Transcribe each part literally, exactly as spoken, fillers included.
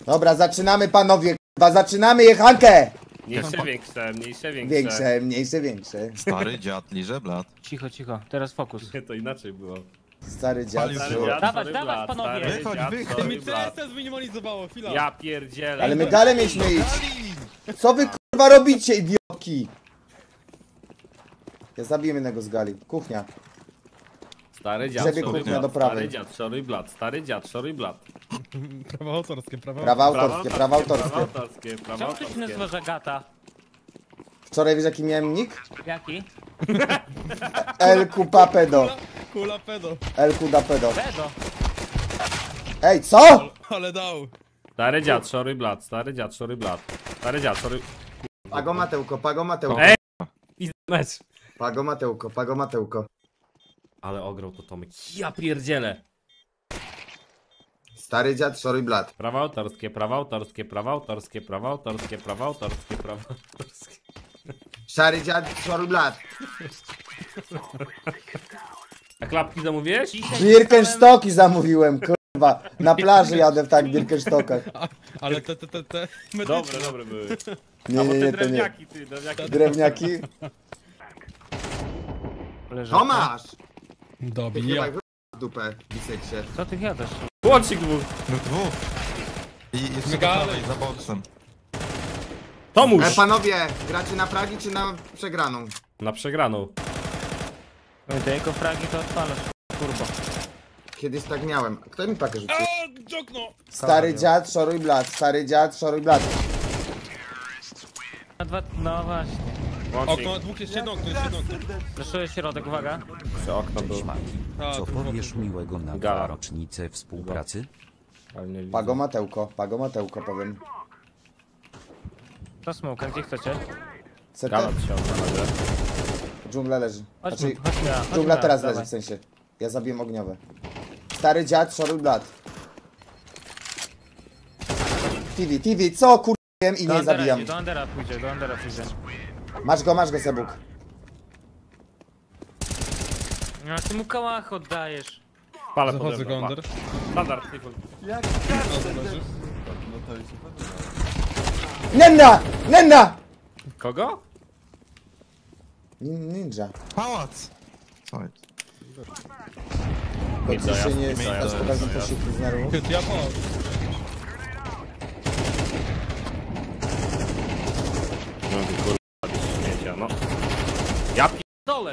Dobra, zaczynamy panowie, k***a, zaczynamy jechankę! Mniejsze, większe, mniejsze, większe. Większe, mniejsze, większe. Stary dziad liże blat. Cicho, cicho, teraz fokus. To inaczej było. Stary dziad. Palił Stary się. dziad, Dawać, sorry, dawać, blat, panowie. stary Wychodź, dziad, wychodź. sorry, Mi blat. C S zminimalizowało, chwila. Ja pierdzielę. Ale my dalej mieliśmy iść. Co wy kurwa robicie, idiotki? Ja zabiję jednego z gali. Kuchnia. Stary dziad, Żeby sorry, kuchnia blat, do prawej. Stary dziad, sorry, blat, stary dziad, sorry, blat. Prawa autorskie, prawa Prawa Prawa autorskie, prawa autorskie. Prawa autorskie, prawa Czemu to się autorskie. nazywa Żagata? Wczoraj wiesz jaki miałem nick? Jaki? Elku papedo. Kula pedo. Elku da pedo. Bedo. Ej, co? Ale dał. Stary dziad, sorry, blat, stary dziad, sorry, blat. Stary dziad, sorry... Pago Matełko, pago Matełko. Ej! I mecz. Pago Matełko, pago Matełko. Ale ograł to Tomek. Ja pierdzielę. Stary dziad, sorry blat. Prawa autorskie, prawa autorskie, prawa autorskie, prawa autorskie, prawa autorskie, prawa autorskie. Szary dziad, sorry blat. A klapki zamówiłeś? Birkenstocki zamówiłem, kurwa. Na plaży jadę w tak Birkenstockach. Ale te, te, te, te. Dobre, dobre były. Nie, A bo nie, te nie, to nie. drewniaki, ty, drewniaki. Drewniaki? Leży. Tomasz! Dobija. w dupę, biseksie. Co ty gadasz? Łącznik dwóch. No dwóch. I jeszcze do Megale. prawej, za boksem. Tomuś! E, panowie, gracie na pragi czy na przegraną? Na przegraną. Pamiętaj, jako fragi to odpalasz. Kurwa. Kiedyś tak miałem. Kto mi pakę rzucił? O, dziokno! Stary dziad, szoruj blat. Stary dziad, szoruj blat. Na dwa... No właśnie. Łącznik. Okno, dwóch, jeszcze jedno okno, jeszcze jedno okno. Zeszuję środek, uwaga. Przy okno był. A, Co dwóch powiesz okno. miłego na Gala. dwa rocznicę współpracy? Ale nie widzę. Pago Matełko, pago Matełko powiem. To smoka, gdzie chcecie? C Gala T? się odnalazła. Dżungla leży. Chodźmy, Znaczy, chodźmy, chodźmy. dżungla teraz dawaj. leży w sensie. Ja zabiłem ogniowe. Stary dziad, szoruj blat. T V, T V, co kurwiłem i Do nie Andera zabijam. idzie, do Andera pójdzie, do Andera pójdzie. Masz go, masz go, Sebuk. No ty mu kałach oddajesz. Palę Zachodzę pode mną, Gonder. pa. Standard, default. Nenna! Nenna! Kogo? Nin- Ninja. Pałac! Co jest? Bo Ninja, ci się nie jasne, jest ninja, aż pokażę posiłki z nerwów. Chyt, ja po. No ty kurwa, śmiecia, no. Ja pierdolę!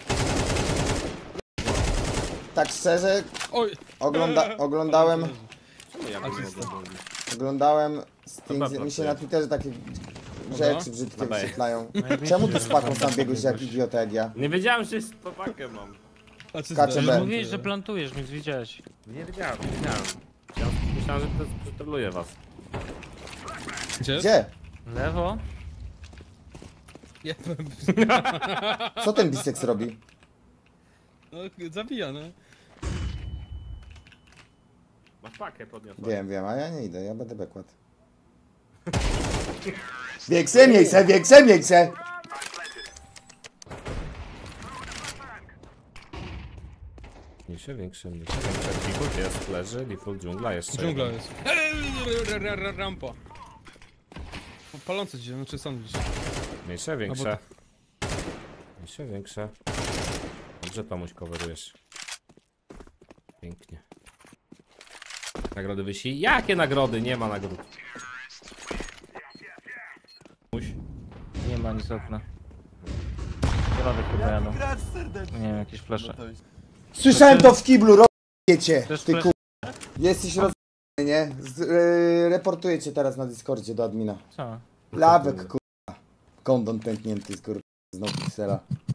Tak szczerze, Oj! ogląda oglądałem, Czemu ja bym Asysta. mogł zrobić? oglądałem Sting, Dobra, mi się pracuję. na Twitterze takie rzeczy brzydkie Dobra. wyświetlają. Czemu ty z paką sam biegłeś jak idiota jak ja? Nie wiedziałem, że jest papakę mam. A czy Kacze zdarzy? B. Mówiłeś, że plantujesz, więc widziałeś. Nie wiedziałem, nie wiedziałem. Ja myślałem, że to przetroluję was. Gdzie? Gdzie? Lewo. Ja, Co ten biseks robi? no, zabija, no. Masz pakę podniosła. Wiem, wiem, a ja nie idę, ja będę bekład. Większe miejsce, większe miejsce! Mniejsze, większe, mniejsze, większe. Default jest, leży, default dżungla jeszcze. Dżungla jeden. jest. Ra- ra- ra- Rampa. Palące ci, znaczy sandwich. Mniejsze, większe. Mniejsze, większe. Dobrze, Tomuś, coverujesz. Pięknie. Nagrody wysi? Jakie nagrody? Nie ma nagród. Tomuś. Nie ma nic okna. Środek chyba jadą. Nie wiem, jakieś flesze. Słyszałem to w kiblu, robiecie, Też ty flash- ku... Jesteś roz... nie? Z, yy, reportuję cię teraz na Discordzie do admina. Co? Lawek, kurwa. Kondon pęknięty z kurwa, znowu piksela.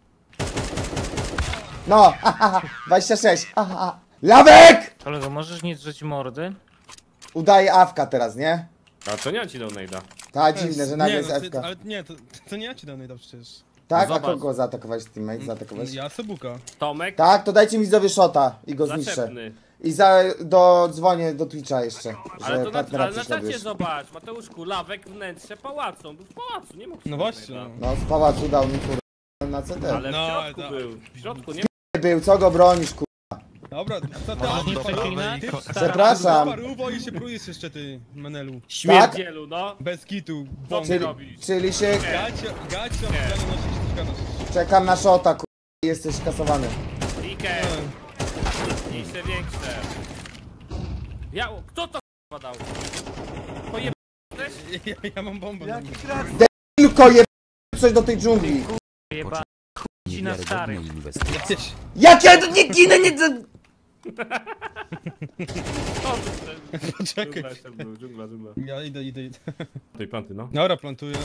No, haha, dwadzieścia sześć, haha. Lawek! Kolego, możesz nie drzeć mordy? Udaje awka teraz, nie? A to nie ci do nejda. Ta dziwne, że nagle nie, jest no, ty, awka. ale nie, to, to nie ja ci danej dam przecież. Tak, No a zobacz. kogo zaatakowałeś teammate? Zaatakować? Ja Sebuka. Tomek, Tak, to dajcie mi widzowie shota i go zniszczę. zaczepny. I za, do, dzwonię do Twitcha jeszcze, Ale że to na, partnera ale na czacie prześladujesz. zobacz, Mateuszku, lawek wnętrze pałacu, on był w pałacu, nie mógł się No właśnie. nejda. No, z pałacu dał mi kurwa na C T. Ale w No, środku tak. był, w środku nie Był, co go bronisz kurwa? Dobra, co ty? Może Ani do paru- prawej ty- ko- Przepraszam. Paruwo i się prujesz jeszcze ty, Menelu. Śmierdzielu, no. Bez kitu, Co bąk. ty Czyli, robisz? czyli się Gacio, gacio, gacio, nosisz, gadasz. czekam na shota, ku... jesteś kasowany. Ikę. Mniejsze, większe. Ja, kto to k***a dał? Pojeb... Ja, ja mam bombę. na mnie. Tylko je coś do tej dżungli. Jeba. Ci na stary. Jesteś. Jak ja nie ginę, nie... Poczekaj. Dżungla, jeszcze był, dżungla, dżungla. Ja idę, idę, idę. Tutaj planty, no. Dobra, plantuję.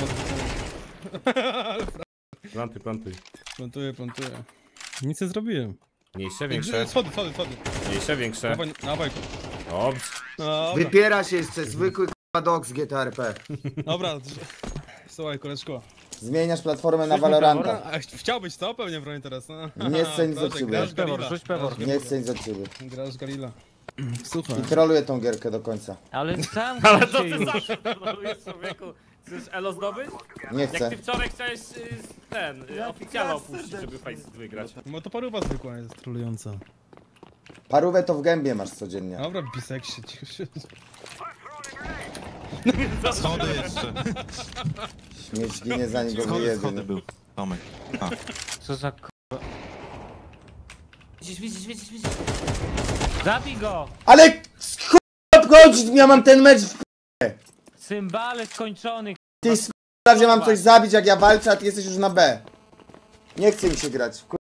Planty, planty. Plantuję, plantuję. Nic nie zrobiłem. Mniejsze, większe. Schody, schody, schody. Mniejsze, większe. Dawaj, dawaj. Dobrze. Dobra, Wypiera się jeszcze, zwykły k***a dog z G T R P. dobra. Słuchaj, koleżko. Zmieniasz platformę na Valoranta. A chciałbyś co? Pewnie broń teraz, no. Nie chcę nic od Proszę, ciebie. grasz Pewor, Galila. rzuć pewor. Grasz Nie chcę nic od ciebie. Grasz Galila. Słuchaj. I troluję tą gierkę do końca. Ale sam Ale to się ty już. zawsze planujesz, człowieku. Chcesz elo zdobyć? Nie Jak chcę. ty wczoraj chciałeś y, ten, y, oficjalnie opuścić, żeby Face wygrać. No to paruwa zwykła jest trolująca. Parówę to w gębie masz codziennie. Dobra, biseksie, cicho się. Schody jeszcze. Śmierć ginie zanim go Schody, wyjebie. schody no. był. Tomek. A. Co za k... Widzisz, widzisz, widzisz, widzisz. Zabij go! Ale ch... obchodzić, ja mam ten mecz w... Cymbale skończony. Ty sprawie mam coś zabić jak ja walczę, a ty jesteś już na B. Nie chce mi się grać. Kur...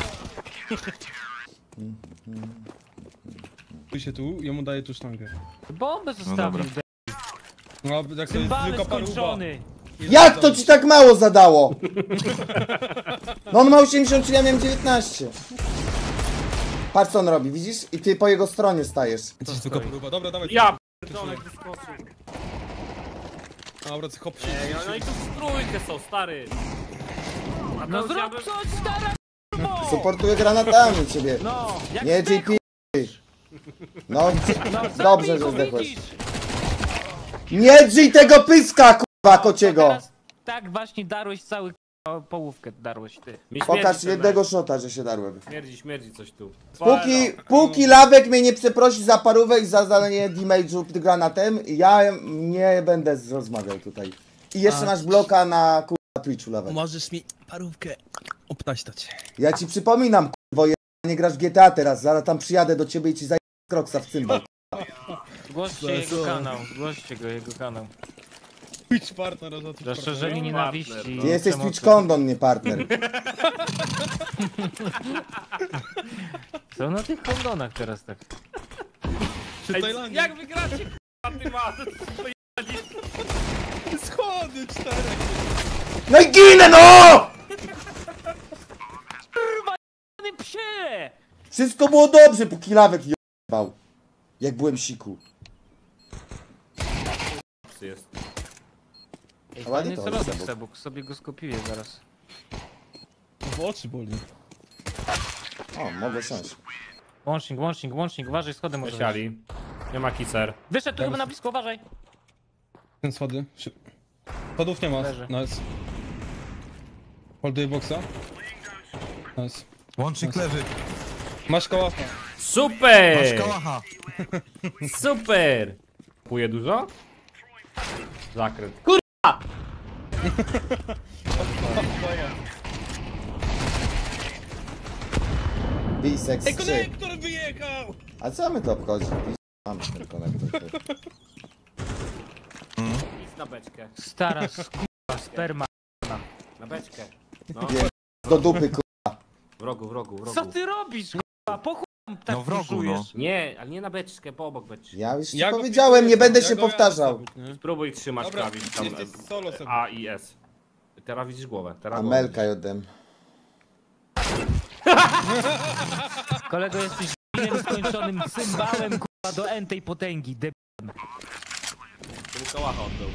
Tu się tu, jemu daję tu sztangę. Bombę dobra. zostawił. No, jak to jest Cymbale tylko paruwa. skończony. Jak to ci tak mało zadało? No on ma osiemdziesiąt, ja miałem dziewiętnaście. Patrz co on robi, widzisz? I ty po jego stronie stajesz. Jesteś tylko paruwa. Dobra, dawaj. Ja p***dolek wyskoczył. Dobra, hop się. Ej, no i tu w trójkę są, stary. A No to zrób zjadłem- coś, stara k***o! Supportuję granatami ciebie. No, jak Nie zdechł, J P. No, no, dobrze, zabij że go, zdechłeś. widzisz? Nie drzyj tego pyska, kurwa, kociego. Teraz tak właśnie darłeś cały k***o, połówkę, darłeś ty. Mi Pokaż śmierdzi ten jednego mecz. shota, że się darłem. Śmierdzi, śmierdzi coś tu. Póki, póki Lawek mnie nie przeprosi za parówę i za zadanie damage'u granatem, ja nie będę z- rozmawiał tutaj. I jeszcze A. masz bloka na kurwa Twitchu, Lawek. Możesz mi parówkę obtaśtać. Ja ci przypominam, kurwo, je- nie grasz w G T A teraz, zaraz tam przyjadę do ciebie i ci zaj... kroksa w cymbał. Zgłoście Co, jego co? kanał, zgłoście go, jego kanał. Twitch partner, roza Twitch Zastrzeżenie partner. nienawiści. Partner, i Ty jesteś przemocy. Twitch Condon, nie partner. Co na tych kondonach teraz tak? Przy Ej, Tajlandii. jak wygracie k***a ty ma? Schody czterech. No i ginę, no! Pany psie! Wszystko było dobrze, póki Lawek jebał. Jak byłem siku. Jest. Ej, A ładnie fajny to środek, Sebuk. Sebuk, sobie go skopiuję zaraz. W oczy boli. O, mogę siąść. Łącznik, łącznik, łącznik, uważaj, schody może wejść. Siali. Nie ma kicer. Wyszedł tu chyba na blisko, uważaj! Ten schody. Szy- Schodów nie ma. Leży. Nice. Holduję boksa. Nice. Łącznik leży. Masz kołacha. Masz Super! kałacha. Super! Kupuje dużo? Zakręt. Bisex Ej, trzy. konektor wyjechał! A co my to obchodzi? Mam ten konektor. Idź na beczkę. Stara skurwa, sperma. Na beczkę. No. Wiem. Do dupy, kurwa. W rogu, w rogu, w rogu. Co ty robisz, kurwa? Po chuj tak No w rogu, puszujesz? Nie, ale nie na beczkę, po obok beczki. Ja już ci Ja go powiedziałem, nie pilnuję, będę ja się go jadę powtarzał. z tobą, nie? Spróbuj trzymać Dobra, klawisz tam jesteś solo sobie. A i S. Teraz widzisz głowę. Teraz głowę Amelka jodem. Kolego, jesteś źlem skończonym cymbałem, kurwa, do entej potęgi, deb... widzisz. To mu kałacha oddał.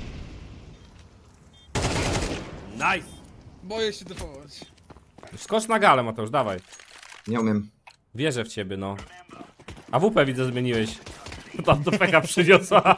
Nice! Boję się defować. Skocz na galę, Mateusz, dawaj. Nie umiem. Wierzę w ciebie, no. A W P widzę zmieniłeś. Tam do peka przyniosła.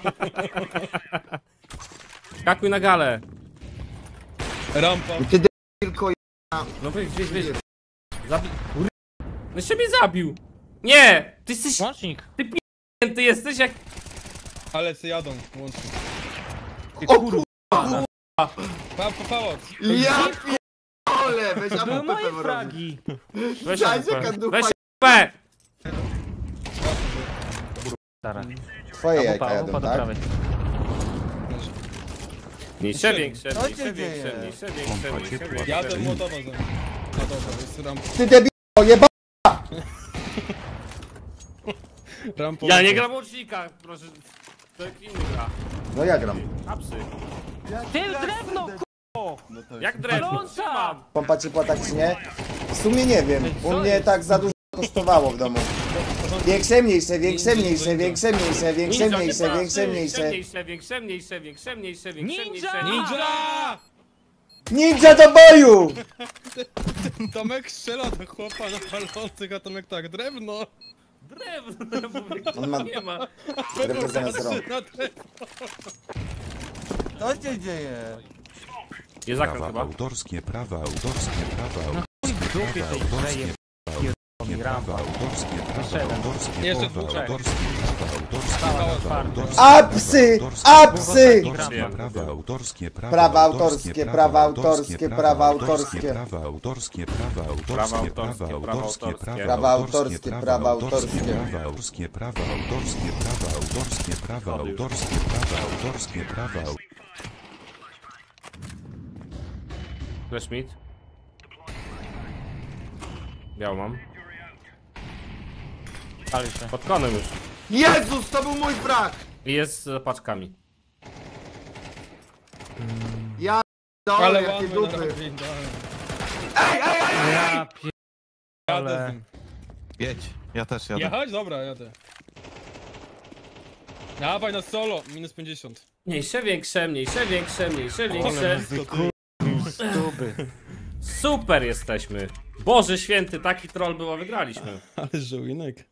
Skakuj na galę. Rampa. I ty de... tylko No wyjdź, wyjdź, wyjdź. Zabi... Kur- No się mnie zabił. Nie! Ty jesteś... Łącznik. Ty jesteś jak... Ale se jadą, łącznie. Ty O kurwa. Pa, pa, pałac. Ja pierdolę, weź To były A W P moje robić. fragi. Weź Dajcie A W P. kadłupa. Weź A W P. Stara. Twoje A jajka wupa, jadą, wupa do tak? prawej. Mniejsze, większe, Co się mniejsze, większe, dzieje? mniejsze, większe, mniejsze, większe. Jadę młotowa za mną. A dobra, jest rampa. Ty debil, jeba! Rampa. Ja nie gram łącznika, proszę. To jak inny gra. No ja gram. Apsy. Ty drewno, No to Jak drewno, Paląca! trzymam. Pompa ciepła tak czy nie? W sumie nie wiem. Ej, co U mnie jest? tak za dużo kosztowało w domu. Większe, mniejsze, większe, mniejsze, większe, mniejsze, większe, Ninja, mniejsze, nie większe, pasy. mniejsze. Mniejsze, większe, mniejsze, większe, mniejsze, większe, Ninja! mniejsze. Ninja! Ninja do boju! Tomek strzela do chłopa na palących, a Tomek tak, drewno. Drewno, mówię, On ma- nie ma. Drewno zamiast rąk. Na drewno. Co się dzieje? Jest zakręt Prawa chyba. autorskie, prawa autorskie, prawa chuj w autorskie, dupie prawa tej autorskie, grzeje. nie prawa autorskie, Jeszcze prawa jeden. autorskie, Jeszcze prawa dwóch. autorskie, prawa autorskie, Pałac prawa twardy. autorskie, Apsy! Apsy! prawa autorskie, Prawa autorskie, prawa autorskie, prawa autorskie. prawa autorskie, prawa autorskie, prawa autorskie, Prawa autorskie, prawa autorskie. prawa autorskie, prawa autorskie, prawa autorskie, prawa autorskie, prawa autorskie, prawa autorskie. Flash mid. Biał mam. Pali się. Pod konem już. Jezus, to był mój brak! I jest z paczkami. Ja Ale dole, jakie łamy na dupy. rampie, idealnie. Ja pier... Jadę z Ale... nim. Jedź, ja też jadę. Jechać? Dobra, jadę. Dawaj na solo, minus pięćdziesiąt. Mniejsze, większe, mniejsze, większe, mniejsze, większe. Stuby. Super jesteśmy. Boże święty, taki troll było, wygraliśmy. Ale żołinek.